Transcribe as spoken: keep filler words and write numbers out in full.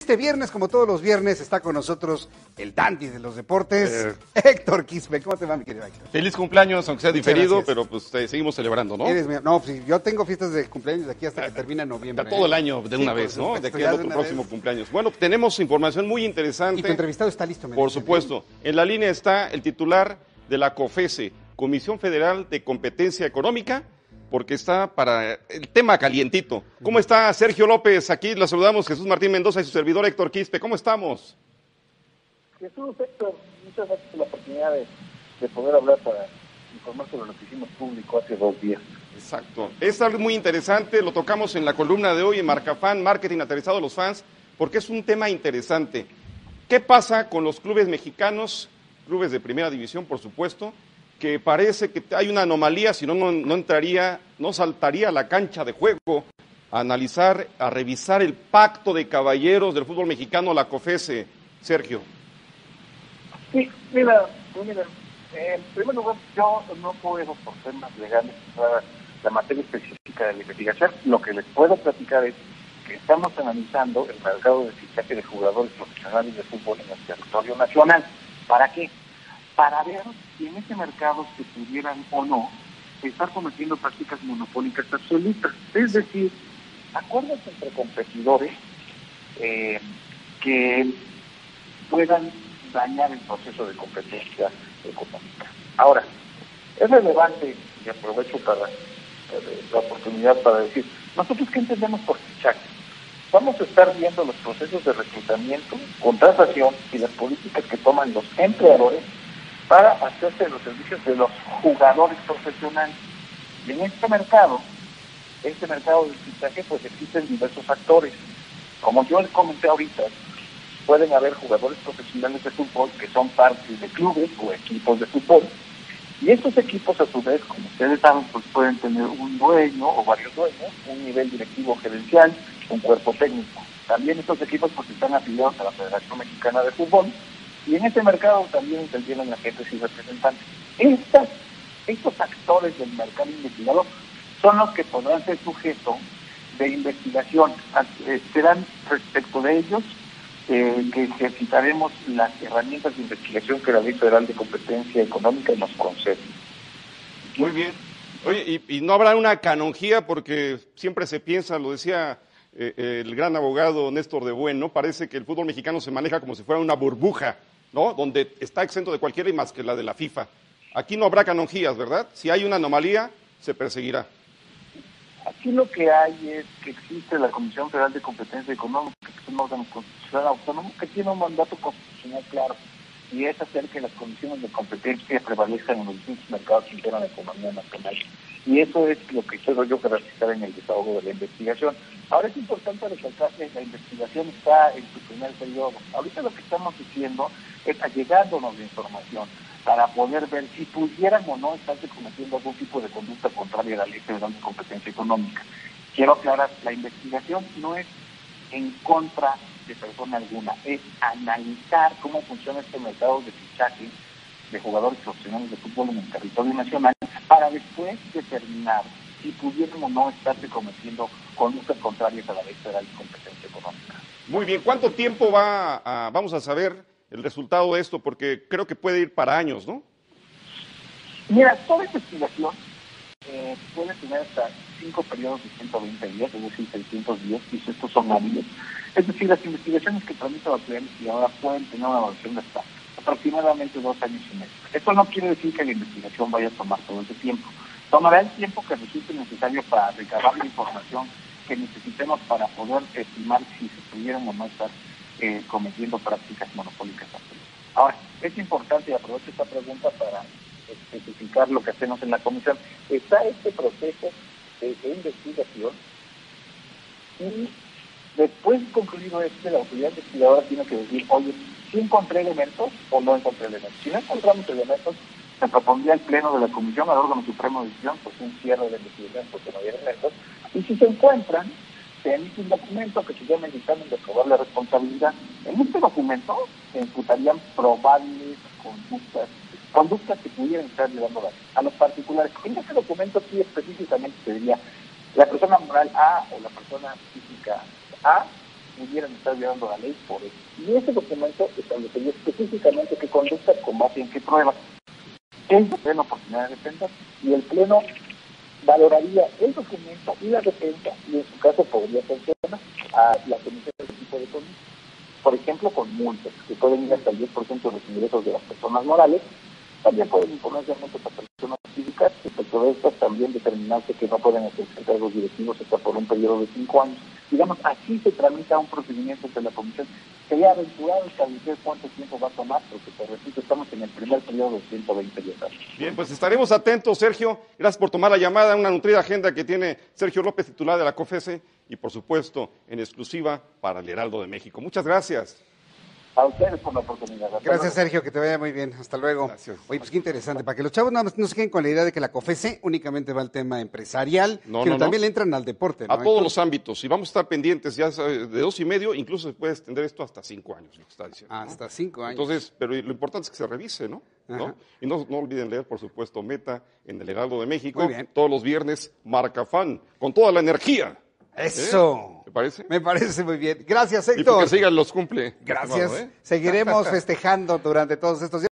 este viernes, como todos los viernes, está con nosotros el dandy de los deportes, eh. Héctor Quispe. ¿Cómo te va, mi querido Héctor? Feliz cumpleaños, aunque sea diferido, pero pues te seguimos celebrando, ¿no? Eres mío. No, pues yo tengo fiestas de cumpleaños de aquí hasta que termina noviembre. Todo el año de una sí, vez, ¿no? De aquí al otro próximo vez. cumpleaños. Bueno, tenemos información muy interesante. Y tu entrevistado está listo, me Por supuesto. En la línea está el titular de la COFESE, Comisión Federal de Competencia Económica, porque está para el tema calientito. ¿Cómo está Sergio López? Aquí lo saludamos, Jesús Martín Mendoza y su servidor Héctor Quispe. ¿Cómo estamos? Jesús, Héctor, muchas gracias por la oportunidad de, de poder hablar para informar sobre lo que hicimos público hace dos días. Exacto. Es algo muy interesante, lo tocamos en la columna de hoy en Marcafan, Marketing Aterrizado a los Fans, porque es un tema interesante. ¿Qué pasa con los clubes mexicanos, clubes de primera división, por supuesto, que parece que hay una anomalía, si no, no, no entraría, no saltaría a la cancha de juego a analizar, a revisar el pacto de caballeros del fútbol mexicano, la COFESE, Sergio? Sí, mira, mira, eh, en primer lugar, yo no puedo, por temas legales, la, la materia específica de la investigación. Lo que les puedo platicar es que estamos analizando el mercado de fichaje de jugadores profesionales de fútbol en el territorio nacional. ¿Para qué? Para ver si en ese mercado se pudieran o no estar cometiendo prácticas monopólicas absolutas. Es decir, acuerdos entre competidores eh, que puedan dañar el proceso de competencia económica. Ahora, es relevante, y aprovecho para eh, la oportunidad para decir, nosotros qué entendemos por fichaje. Vamos a estar viendo los procesos de reclutamiento, contratación y las políticas que toman los empleadores para hacerse los servicios de los jugadores profesionales. Y en este mercado, este mercado del fichaje, pues existen diversos factores. Como yo les comenté ahorita, pueden haber jugadores profesionales de fútbol que son parte de clubes o equipos de fútbol. Y estos equipos, a su vez, como ustedes saben, pues pueden tener un dueño o varios dueños, un nivel directivo gerencial, un cuerpo técnico. También estos equipos pues están afiliados a la Federación Mexicana de Fútbol, y en este mercado también intervienen agentes y representantes. Estas, estos actores del mercado investigado son los que podrán ser sujetos de investigación. Eh, serán respecto de ellos eh, que ejercitaremos las herramientas de investigación que la Ley Federal de Competencia Económica nos concede. Muy bien. Oye, y, y no habrá una canonjía, porque siempre se piensa, lo decía eh, el gran abogado Néstor de Buen, ¿no? Parece que el fútbol mexicano se maneja como si fuera una burbuja, ¿no? Donde está exento de cualquier ley más que la de la FIFA. Aquí no habrá canonjías, ¿verdad? Si hay una anomalía, se perseguirá. Aquí lo que hay es que existe la Comisión Federal de Competencia Económica, que es un órgano constitucional autónomo que tiene un mandato constitucional claro, y es hacer que las condiciones de competencia prevalezcan en los distintos mercados que integran la economía nacional. Y eso es lo que quiero yo garantizar en el desahogo de la investigación. Ahora es importante recalcar que la investigación está en su primer periodo. Ahorita lo que estamos diciendo es allegándonos de información para poder ver si pudieran o no estarse cometiendo algún tipo de conducta contraria a la Ley Federal de Competencia Económica. Quiero aclarar, la investigación no es en contra de persona alguna, es analizar cómo funciona este mercado de fichaje de jugadores profesionales de fútbol en el territorio nacional para después determinar si pudieran o no estarse cometiendo conductas contrarias a la Ley Federal de Competencia Económica. Muy bien, ¿cuánto tiempo va a, vamos a saber el resultado de esto? Porque creo que puede ir para años, ¿no? Mira, toda investigación eh, puede tener hasta cinco periodos de ciento veinte días, es decir, seiscientos días, y estos son hábiles. Es decir, las investigaciones que tramita la autoridad investigadora pueden tener una duración de hasta aproximadamente dos años y medio. Esto no quiere decir que la investigación vaya a tomar todo ese tiempo. Tomará el tiempo que resulte necesario para recabar la información que necesitemos para poder estimar si se pudieran o no estar eh, cometiendo prácticas monopólicas. Ahora, es importante, y aprovecho esta pregunta para especificar lo que hacemos en la comisión. Está este proceso de, de investigación y después de concluido este, la autoridad investigadora tiene que decir, oye, si encontré elementos o no encontré elementos. Si no encontramos elementos, se propondría al Pleno de la Comisión, al órgano supremo de decisión, pues un cierre de la investigación porque no había elementos. Y si se encuentran, se emite un documento que se llama el dictamen de probable responsabilidad. En este documento se imputarían probables conductas, conductas que pudieran estar llevando a los particulares. En este documento sí específicamente se diría la persona moral A o la persona física A pudieran estar violando la ley por eso. Y ese documento establecería específicamente qué conducta, combate y en qué pruebas. El Pleno oportunidad de defensa y el Pleno valoraría el documento y la defensa y en su caso podría sancionar a la comisión de tipo de conducta. Por ejemplo, con multas, que pueden ir hasta el diez por ciento de los ingresos de las personas morales. También pueden imponerse multas a personas físicas, respecto de estas también determinarse que no pueden ejercer cargos directivos hasta por un periodo de cinco años. Digamos, así se tramita un procedimiento ante la comisión. Sería aventurado establecer cuánto tiempo va a tomar, porque, te repito, estamos en el primer periodo de ciento veinte días. Bien, pues estaremos atentos, Sergio. Gracias por tomar la llamada, una nutrida agenda que tiene Sergio López, titular de la COFESE, y por supuesto, en exclusiva para el Heraldo de México. Muchas gracias. A ustedes por la oportunidad. Hasta Gracias, luego. Sergio, que te vaya muy bien. Hasta luego. Gracias. Oye, pues qué interesante, para que los chavos no, no se queden con la idea de que la COFESE únicamente va al tema empresarial, No, sino no, también no. le entran al deporte, ¿no? A todos los ámbitos, y vamos a estar pendientes ya sabes, de dos y medio, incluso se puede extender esto hasta cinco años, lo que está diciendo. ¿no? Hasta cinco años. Entonces, pero lo importante es que se revise, ¿no? ¿no? Ajá. Y no, no olviden leer, por supuesto, Meta en el Heraldo de México, Muy bien. todos los viernes, Marca Fan, con toda la energía. Eso. ¿Te parece? Me parece muy bien. Gracias, Y porque Héctor. sigan los cumple. Gracias. estimado, ¿eh? Seguiremos festejando durante todos estos días.